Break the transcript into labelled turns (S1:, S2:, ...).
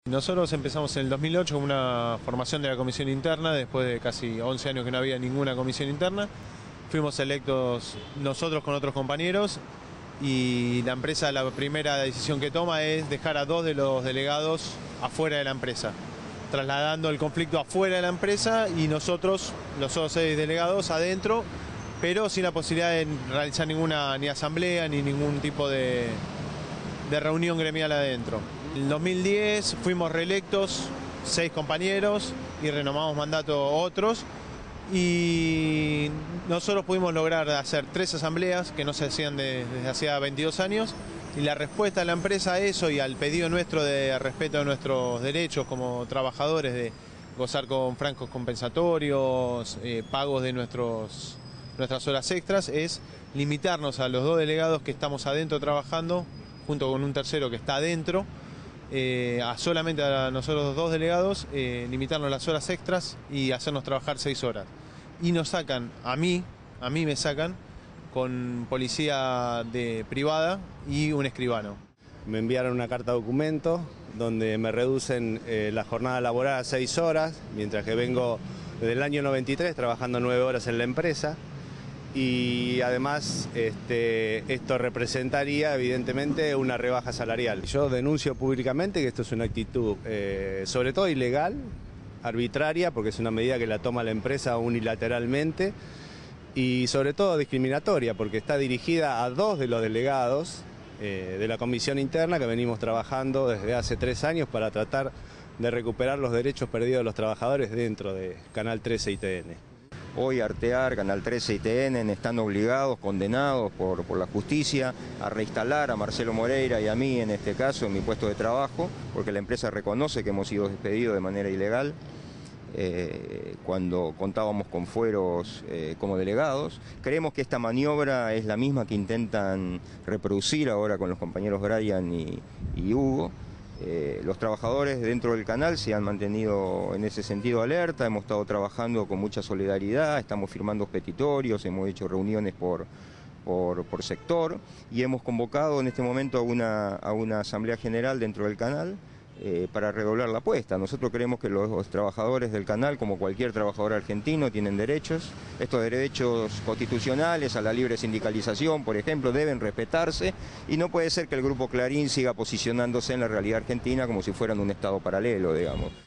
S1: Nosotros empezamos en el 2008 con una formación de la comisión interna, después de casi 11 años que no había ninguna comisión interna. Fuimos electos nosotros con otros compañeros y la empresa, la primera decisión que toma es dejar a 2 de los delegados afuera de la empresa, trasladando el conflicto afuera de la empresa y nosotros, los otros 6 delegados, adentro, pero sin la posibilidad de realizar ninguna ni asamblea ni ningún tipo de reunión gremial adentro. En el 2010 fuimos reelectos 6 compañeros y renovamos mandato otros, y nosotros pudimos lograr hacer 3 asambleas que no se hacían desde hacía 22 años, y la respuesta de la empresa a eso y al pedido nuestro de respeto de nuestros derechos como trabajadores, de gozar con francos compensatorios, pagos de nuestras horas extras, es limitarnos a los 2 delegados que estamos adentro trabajando, junto con un tercero que está adentro, solamente a nosotros 2 delegados, limitarnos las horas extras y hacernos trabajar 6 horas. Y nos sacan, a mí me sacan con policía privada y un escribano.
S2: Me enviaron una carta documento donde me reducen la jornada laboral a 6 horas, mientras que vengo desde el año 93 trabajando 9 horas en la empresa. Y además esto representaría evidentemente una rebaja salarial. Yo denuncio públicamente que esto es una actitud sobre todo ilegal, arbitraria, porque es una medida que la toma la empresa unilateralmente, y sobre todo discriminatoria, porque está dirigida a 2 de los delegados de la comisión interna que venimos trabajando desde hace 3 años para tratar de recuperar los derechos perdidos de los trabajadores dentro de Canal 13 y TN.
S3: Hoy Artear, Canal 13 y TN están obligados, condenados por la justicia a reinstalar a Marcelo Moreira y a mí, en este caso, en mi puesto de trabajo, porque la empresa reconoce que hemos sido despedidos de manera ilegal cuando contábamos con fueros como delegados. Creemos que esta maniobra es la misma que intentan reproducir ahora con los compañeros Brian y Hugo. Los trabajadores dentro del canal se han mantenido en ese sentido alerta, hemos estado trabajando con mucha solidaridad, estamos firmando petitorios, hemos hecho reuniones por sector y hemos convocado en este momento a una asamblea general dentro del canal para redoblar la apuesta. Nosotros creemos que los trabajadores del canal, como cualquier trabajador argentino, tienen derechos. Estos derechos constitucionales a la libre sindicalización, por ejemplo, deben respetarse, y no puede ser que el Grupo Clarín siga posicionándose en la realidad argentina como si fueran un estado paralelo, digamos.